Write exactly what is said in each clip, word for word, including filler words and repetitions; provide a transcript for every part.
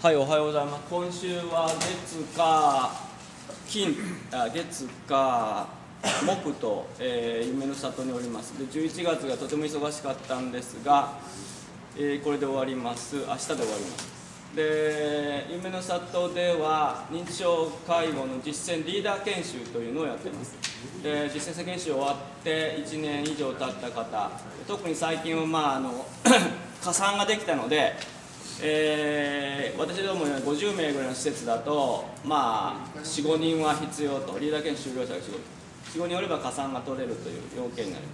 はい、おはようございます。今週は月火金あ月火木と、えー、夢の里におります。でじゅういちがつがとても忙しかったんですが、えー、これで終わります。明日で終わります。で夢の里では認知症介護の実践リーダー研修というのをやっています。で実践者研修終わっていちねん以上経った方、特に最近は、まあ、あの加算ができたので、えー、私どもごじゅうめいぐらいの施設だと、まあ、よん、ごにんは必要と、リーダー研修修了者がよん、ごにんおれば加算が取れるという要件になります。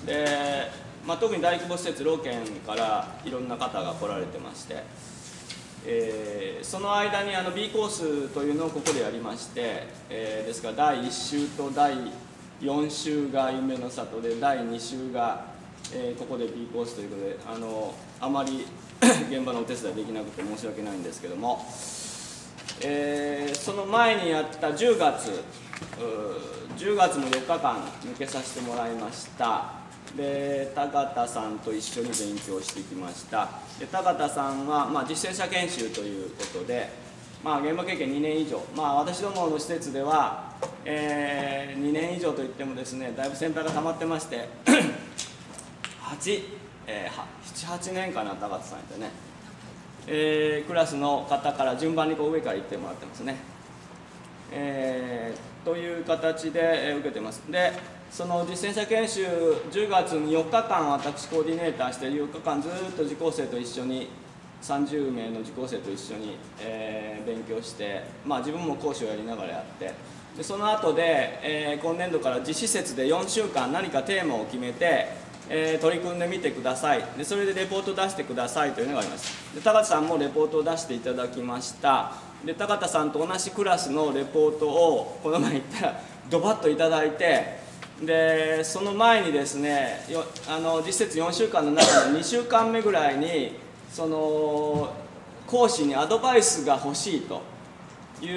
で、まあ、特に大規模施設、老健からいろんな方が来られてまして、えー、その間にあの B コースというのをここでやりまして、えー、ですからだいいっ週とだいよん週が夢の里で、だいに週が、えー、ここで B コースということで、あのあまり現場のお手伝いできなくて申し訳ないんですけども、えー、その前にやったじゅうがつじゅうがつもよっかかん抜けさせてもらいました。で高田さんと一緒に勉強してきました。で高田さんは、まあ、実践者研修ということで、まあ、現場経験にねん以上、まあ、私どもの施設では、えー、にねん以上といってもですね、だいぶ先輩がたまってましてはち、えー、ななはちねんかな、高田さんいてね、えー、クラスの方から順番にこう上から行ってもらってますね、えー、という形で受けてます。でその実践者研修じゅうがつによっかかん私コーディネーターしてよっかかんずっと受講生と一緒にさんじゅうめいの受講生と一緒に、えー、勉強して、まあ、自分も講師をやりながらやってでその後で、えー、今年度から実施設でよんしゅうかん何かテーマを決めて、えー、取り組んでみてください。でそれでレポート出してくださいというのがあります。で高田さんもレポートを出していただきました。で高田さんと同じクラスのレポートをこの前言ったらドバッといただいて、でその前にですねよあの実質よんしゅうかんの中のにしゅうかんめぐらいにその講師にアドバイスが欲しいという、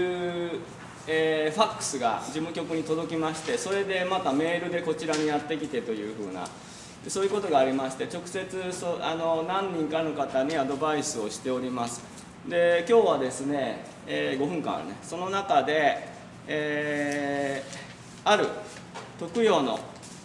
えー、ファックスが事務局に届きまして、それでまたメールでこちらにやってきてというふうなそういうことがありまして、直接そあの何人かの方にアドバイスをしております。で今日はですね、えー、ごふんかんあるね、その中で、えー、ある特養の、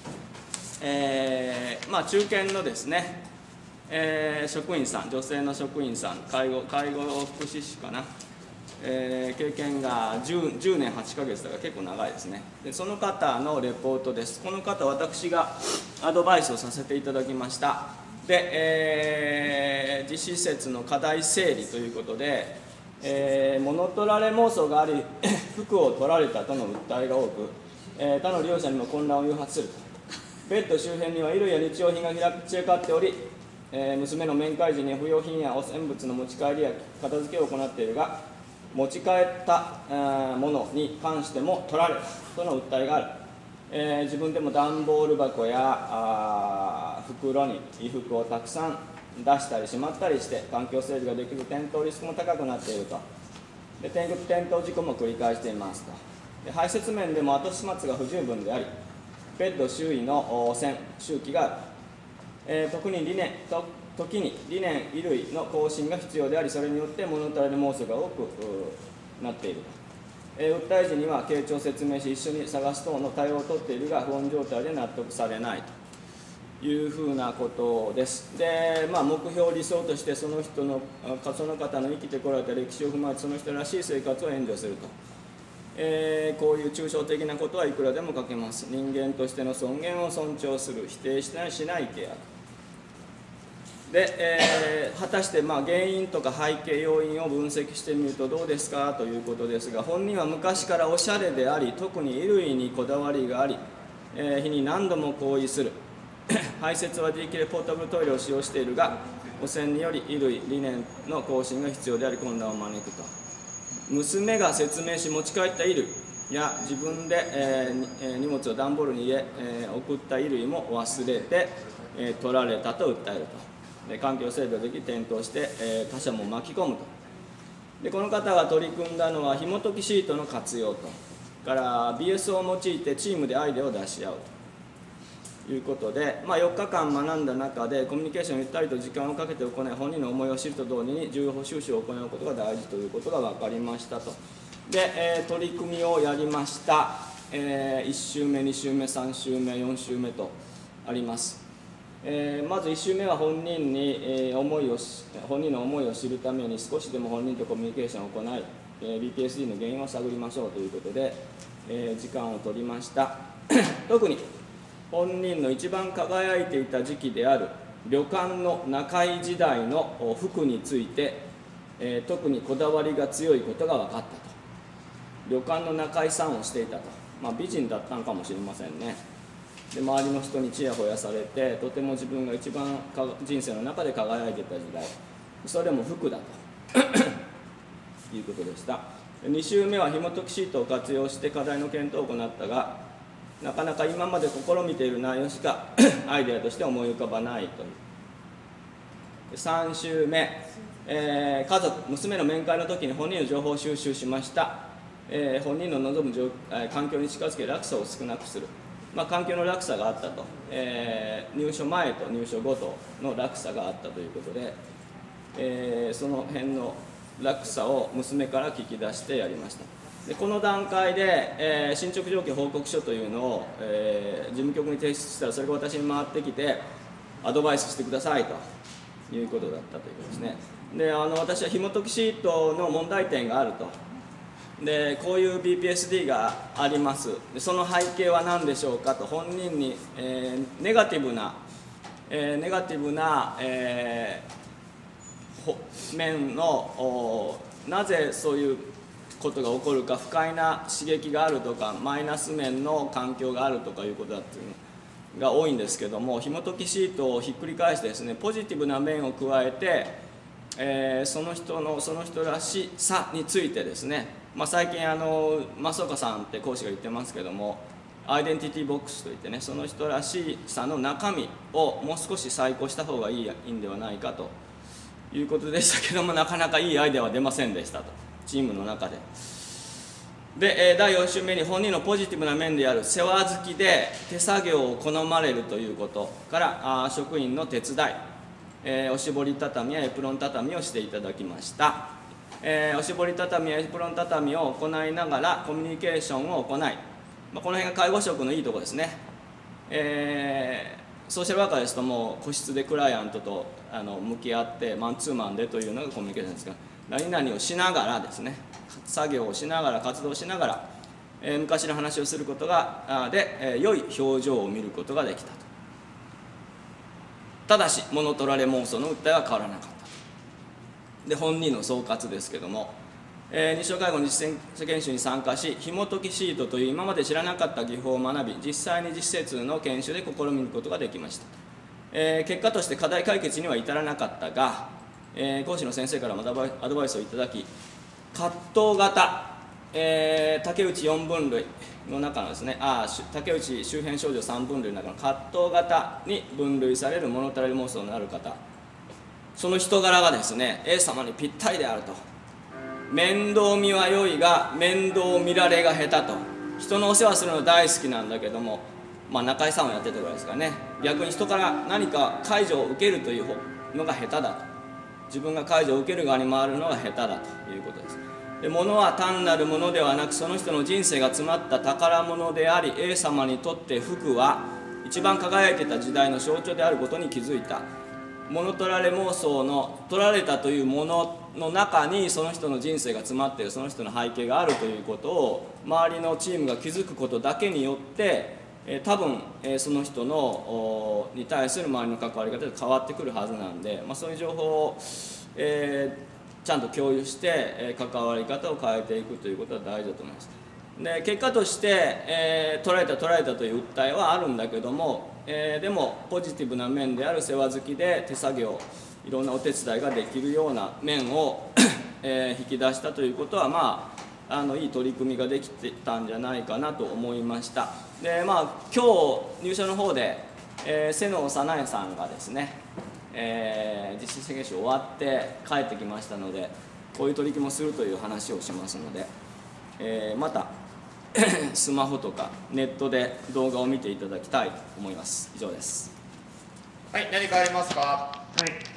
えーまあ、中堅のですね、えー、職員さん、女性の職員さん、介護、介護福祉士かな、えー、経験が 10, じゅうねんはちかげつだから結構長いですね。でその方のレポートです。この方、私がアドバイスをさせていただきました。で、えー、実施施設の課題整理ということで、えー、物取られ妄想があり服を取られたとの訴えが多く、えー、他の利用者にも混乱を誘発すると。ベッド周辺には衣類や日用品が散らかっており、えー、娘の面会時に不要品や汚染物の持ち帰りや片付けを行っているが、持ち帰ったものに関しても取られたとの訴えがある。えー、自分でも段ボール箱やあ袋に衣服をたくさん出したりしまったりして環境整備ができる転倒リスクも高くなっていると。で転倒事故も繰り返していますと。で排泄面でも後始末が不十分であり、ベッド周囲の汚染周期がある。えー、特に理念と時に理念衣類の更新が必要であり、それによって物足りる妄想が多くなっていると。えー、訴え時には傾聴説明し一緒に探す等の対応を取っているが不穏状態で納得されないというふうなことです。で、まあ、目標理想としてその人のその方の生きてこられた歴史を踏まえてその人らしい生活を援助すると。えー、こういう抽象的なことはいくらでも書けます。人間としての尊厳を尊重する、否定しないしない契約で、えー、果たして、まあ、原因とか背景要因を分析してみるとどうですかということですが、本人は昔からおしゃれであり、特に衣類にこだわりがあり、えー、日に何度も行為する排泄はできるポータブルトイレを使用しているが、汚染により衣類理念の更新が必要であり混乱を招くと。娘が説明し持ち帰った衣類や自分で、えー、荷物を段ボールに入れ、えー、送った衣類も忘れて、えー、取られたと訴えると。で環境整備ができ転倒して、えー、他者も巻き込むと。でこの方が取り組んだのは紐解きシートの活用とから ビーエス を用いてチームでアイデアを出し合うと。 いうことで、まあ、よっかかん学んだ中でコミュニケーションをゆったりと時間をかけて行い、本人の思いを知ると同時に重要収集を行うことが大事ということが分かりましたと。で、えー、取り組みをやりました、えー、いっ週目、に週目、さん週目、よん週目とあります。えー、まずいっ週目は本人に、えー、思いを本人の思いを知るために少しでも本人とコミュニケーションを行い、えー、ビーピーエスディー の原因を探りましょうということで、えー、時間を取りました特に本人の一番輝いていた時期である旅館の中井時代の服について、えー、特にこだわりが強いことが分かったと。旅館の中井さんをしていたと、まあ、美人だったのかもしれませんね。で、周りの人にちやほやされて、とても自分が一番人生の中で輝いていた時代、それも服だということでした。に週目は紐解きシートを活用して課題の検討を行ったが、なかなか今まで試みている内容しかアイデアとして思い浮かばないという。さん週目、えー、家族、娘の面会の時に本人の情報を収集しました。えー、本人の望む状、えー、環境に近づけ落差を少なくする、まあ、環境の落差があったと、えー、入所前と入所後との落差があったということで、えー、その辺の落差を娘から聞き出してやりました。でこの段階で、えー、進捗状況報告書というのを、えー、事務局に提出したら、それが私に回ってきてアドバイスしてくださいということだったということですね。であの私は紐解きシートの問題点があると。でこういう ビーピーエスディー があります。でその背景は何でしょうかと、本人に、えー、ネガティブな、えー、ネガティブな、えー、面のなぜそういうことが起こるか、不快な刺激があるとか、マイナス面の環境があるとかいうことだっていうのが多いんですけども、紐解きシートをひっくり返してですね、ポジティブな面を加えて、えー、その人のその人らしさについてですね、まあ、最近あの増岡さんって講師が言ってますけども、アイデンティティボックスといってね、その人らしさの中身をもう少し再考した方がいいんではないかということでしたけども、なかなかいいアイデアは出ませんでしたと、チームの中で。でだいよん週目に本人のポジティブな面である世話好きで手作業を好まれるということからあ職員の手伝い、えー、おしぼり畳やエプロン畳をしていただきました。えー、おしぼり畳やエプロン畳を行いながらコミュニケーションを行い、まあ、この辺が介護職のいいところですね。えー、ソーシャルワーカーですともう個室でクライアントとあの向き合ってマンツーマンでというのがコミュニケーションですが、何々をしながらですね、作業をしながら活動しながら、えー、昔の話をすることがで、えー、良い表情を見ることができたと。ただし物取られ妄想の訴えは変わらなかった。で本人の総括ですけども、えー、日照介護の実践研修に参加し、紐解きシートという今まで知らなかった技法を学び、実際に実施設の研修で試みることができました。えー、結果として課題解決には至らなかったが、えー、講師の先生からもアドバイスをいただき、葛藤型、えー、竹内よん分類の中のですね、あ竹内周辺症状さん分類の中の葛藤型に分類される物足り妄想のある方、その人柄がですね A 様にぴったりであると。面倒見は良いが面倒見られが下手と。人のお世話するの大好きなんだけども、まあ、中井さんをやってたぐらいですからね、逆に人から何か介助を受けるというのが下手だと。自分が介助を受ける側に回るのが下手だということです。で物は単なるものではなく、その人の人生が詰まった宝物であり、 A 様にとって服は一番輝いていた時代の象徴であることに気づいた。物取られ妄想の取られたというものの中にその人の人生が詰まっている、その人の背景があるということを周りのチームが気づくことだけによって、えー、多分、えー、その人のに対する周りの関わり方で変わってくるはずなんで、まあ、そういう情報を、えー、ちゃんと共有して、えー、関わり方を変えていくということは大事だと思います。で結果として、えー、取られた取られたという訴えはあるんだけども、えー、でもポジティブな面である世話好きで手作業、いろんなお手伝いができるような面を、えー、引き出したということは、まあ、あのいい取り組みができてたんじゃないかなと思いました。で、まあ、今日入所の方で、えー、瀬野早苗さんがですね、えー、実施研修終わって帰ってきましたので、こういう取り組みをするという話をしますので、えー、またスマホとかネットで動画を見ていただきたいと思います。以上です。 はい、何かありますか。 はい。